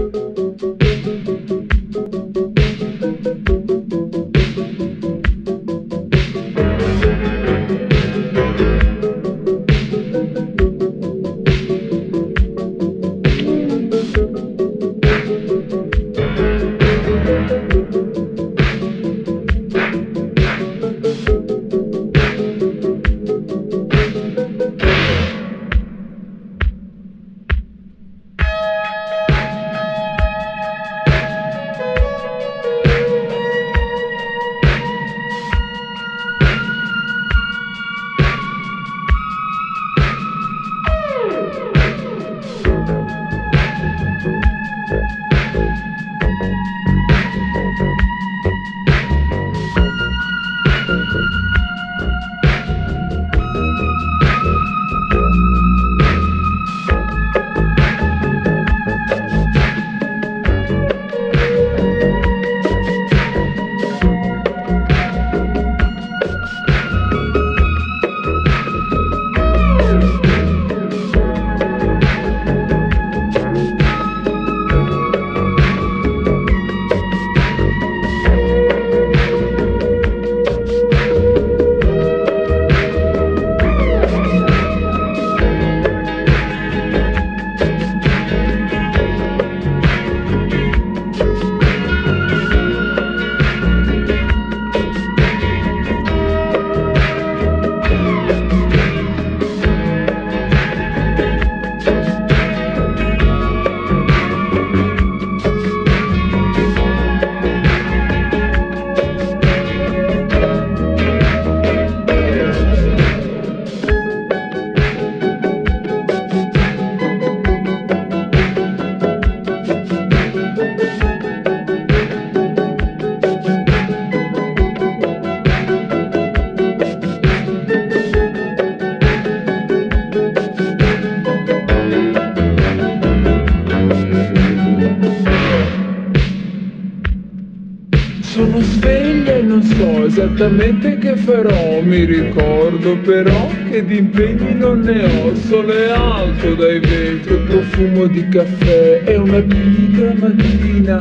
Sono sveglia e non so esattamente che farò. Mi ricordo però che di impegni non ne ho. Sole alto dai vetri, profumo di caffè e una pigra mattina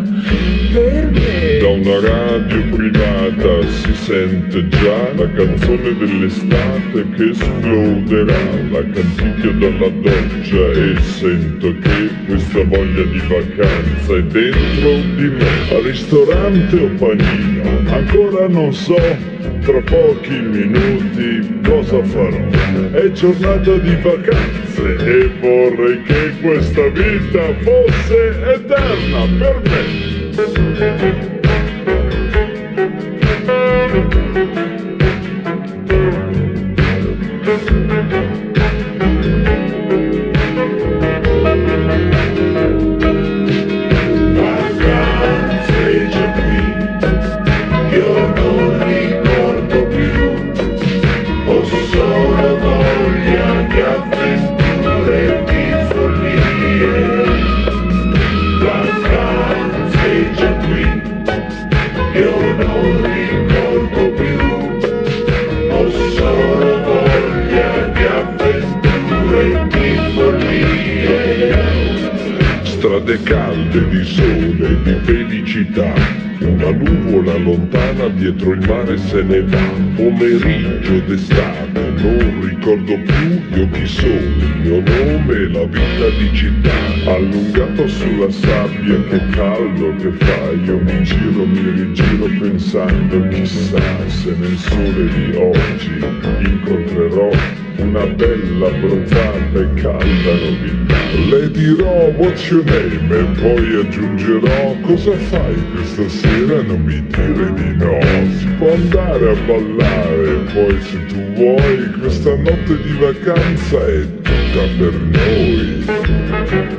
per me. Da una radio privata si sente già la canzone dell'estate che esploderà. La canticchio dalla doccia e sento che questa voglia di vacanza è dentro di me. Al ristorante o panino, ancora non so, tra pochi minuti cosa farò. È giornata di vacanze e vorrei che questa vita fosse eterna per me. Strade calde di sole e di felicità, una nuvola lontana dietro il mare se ne va. Pomeriggio d'estate, non ricordo più io chi sono, il mio nome, la vita di città. Allungato sulla sabbia, che caldo che fa, io mi rigiro pensando chissà se nel sole di oggi incontrerò una bella bronzata e calda novità. Le dirò what's your name e poi aggiungerò cosa fai questa sera, non mi dire di no. Si può andare a ballare, poi se tu vuoi questa notte di vacanza è tutta per noi.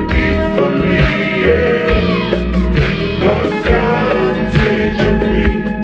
Vacanze già qui.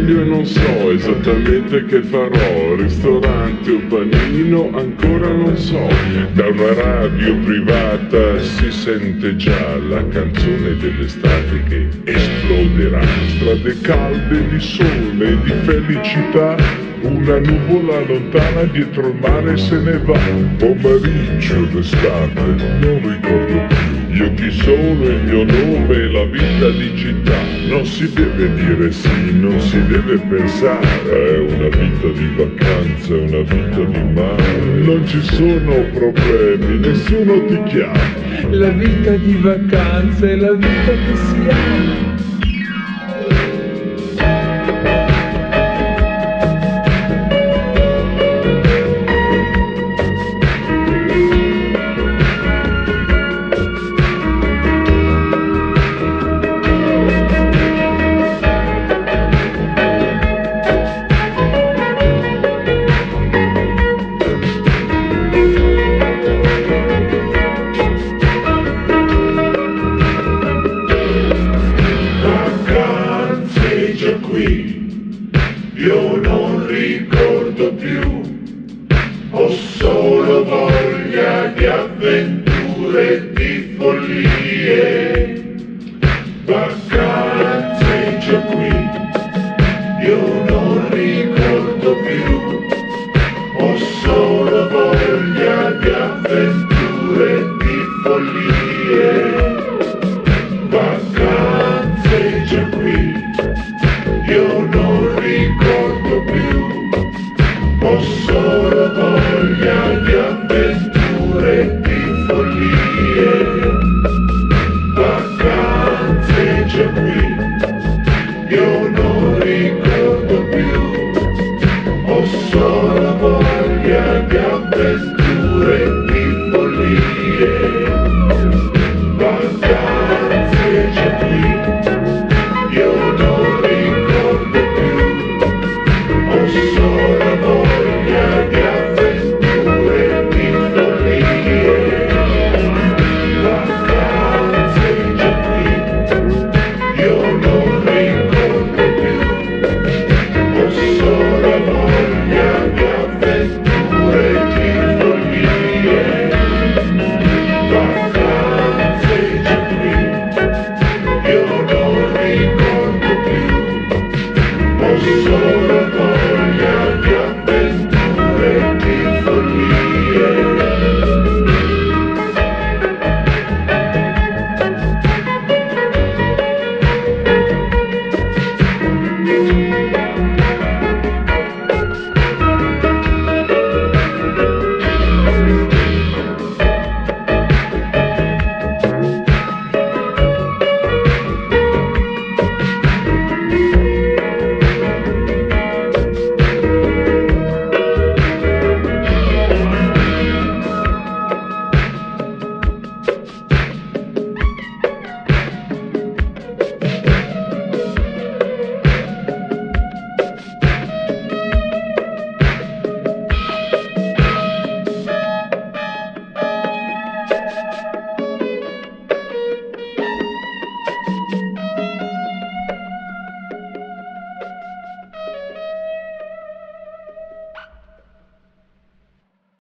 sveglio e non so esattamente che farò, ristorante o panino ancora non so. Da una radio privata si sente già la canzone dell'estate che esploderà. Strade calde di sole e di felicità, una nuvola lontana dietro il mare se ne va. Pomeriggio d'estate, non ricordo più io chi sono, il mio nome e la vita di città. Non si deve dire sì, non si deve pensare, è una vita di vacanza, è una vita di mare. Non ci sono problemi, nessuno ti chiama. La vita di vacanza è la vita che si ama. Io non ricordo più, ho solo voglia di avventure e di follia.